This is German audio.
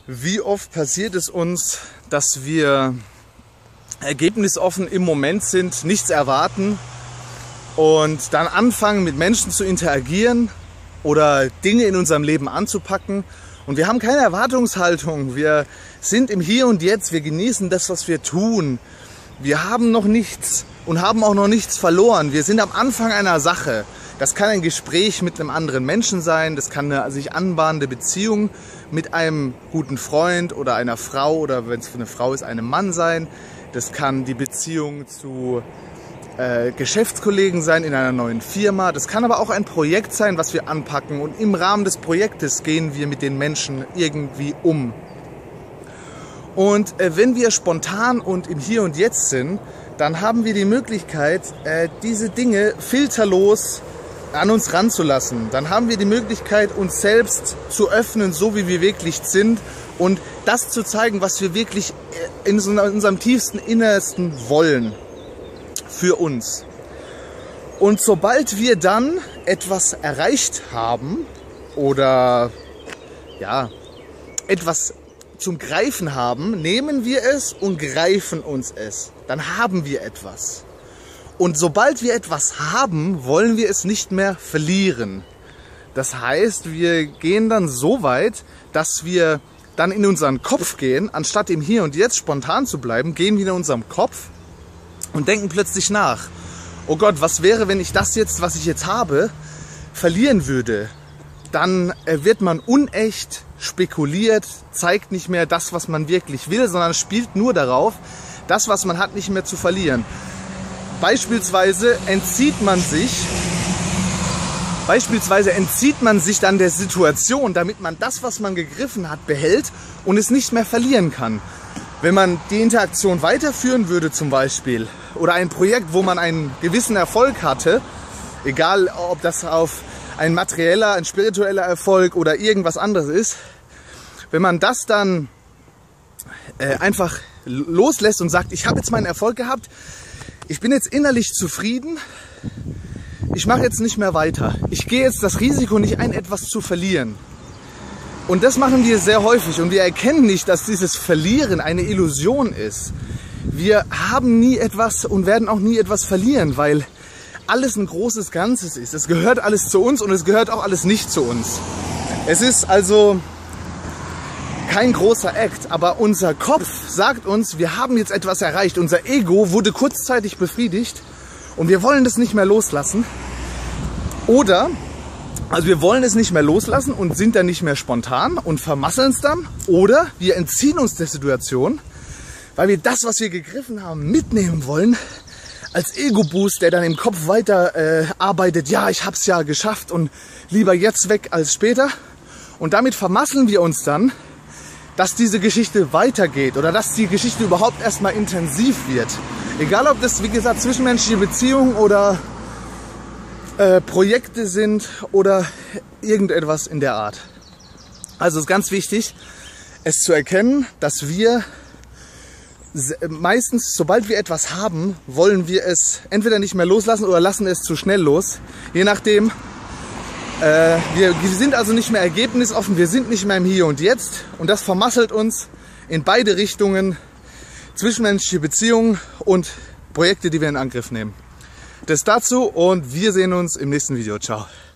Wie oft passiert es uns, dass wir ergebnisoffen im Moment sind, nichts erwarten und dann anfangen mit Menschen zu interagieren oder Dinge in unserem Leben anzupacken und wir haben keine Erwartungshaltung, wir sind im Hier und Jetzt, wir genießen das, was wir tun, wir haben noch nichts und haben auch noch nichts verloren, wir sind am Anfang einer Sache. Das kann ein Gespräch mit einem anderen Menschen sein, das kann eine sich anbahnende Beziehung mit einem guten Freund oder einer Frau oder wenn es eine Frau ist, einem Mann sein. Das kann die Beziehung zu Geschäftskollegen sein in einer neuen Firma. Das kann aber auch ein Projekt sein, was wir anpacken und im Rahmen des Projektes gehen wir mit den Menschen irgendwie um. Und wenn wir spontan und im Hier und Jetzt sind, dann haben wir die Möglichkeit, diese Dinge filterlos an uns ranzulassen. Dann haben wir die Möglichkeit, uns selbst zu öffnen, so wie wir wirklich sind und das zu zeigen, was wir wirklich in unserem tiefsten Innersten wollen für uns. Und sobald wir dann etwas erreicht haben oder ja, etwas zum Greifen haben, nehmen wir es und greifen uns es. Dann haben wir etwas. Und sobald wir etwas haben, wollen wir es nicht mehr verlieren. Das heißt, wir gehen dann so weit, dass wir dann in unseren Kopf gehen, anstatt im Hier und Jetzt spontan zu bleiben, gehen wir in unserem Kopf und denken plötzlich nach. Oh Gott, was wäre, wenn ich das jetzt, was ich jetzt habe, verlieren würde? Dann wird man unecht, spekuliert, zeigt nicht mehr das, was man wirklich will, sondern spielt nur darauf, das, was man hat, nicht mehr zu verlieren. Beispielsweise entzieht man sich dann der Situation, damit man das, was man gegriffen hat, behält und es nicht mehr verlieren kann. Wenn man die Interaktion weiterführen würde zum Beispiel oder ein Projekt, wo man einen gewissen Erfolg hatte, egal ob das auf ein materieller, ein spiritueller Erfolg oder irgendwas anderes ist, wenn man das dann einfach loslässt und sagt, ich habe jetzt meinen Erfolg gehabt, ich bin jetzt innerlich zufrieden, ich mache jetzt nicht mehr weiter. Ich gehe jetzt das Risiko nicht ein, etwas zu verlieren. Und das machen wir sehr häufig und wir erkennen nicht, dass dieses Verlieren eine Illusion ist. Wir haben nie etwas und werden auch nie etwas verlieren, weil alles ein großes Ganzes ist. Es gehört alles zu uns und es gehört auch alles nicht zu uns. Es ist also kein großer Act, aber unser Kopf sagt uns, wir haben jetzt etwas erreicht. Unser Ego wurde kurzzeitig befriedigt und wir wollen das nicht mehr loslassen. Oder, also wir wollen es nicht mehr loslassen und sind dann nicht mehr spontan und vermasseln es dann. Oder wir entziehen uns der Situation, weil wir das, was wir gegriffen haben, mitnehmen wollen als Ego-Boost, der dann im Kopf weiter arbeitet. Ja, ich habe es ja geschafft und lieber jetzt weg als später. Und damit vermasseln wir uns dann, dass diese Geschichte weitergeht oder dass die Geschichte überhaupt erstmal intensiv wird. Egal ob das, wie gesagt, zwischenmenschliche Beziehungen oder Projekte sind oder irgendetwas in der Art. Also es ist ganz wichtig, es zu erkennen, dass wir meistens, sobald wir etwas haben, wollen wir es entweder nicht mehr loslassen oder lassen es zu schnell los. Je nachdem. Wir sind also nicht mehr ergebnisoffen, wir sind nicht mehr im Hier und Jetzt und das vermasselt uns in beide Richtungen, zwischenmenschliche Beziehungen und Projekte, die wir in Angriff nehmen. Das dazu und wir sehen uns im nächsten Video. Ciao.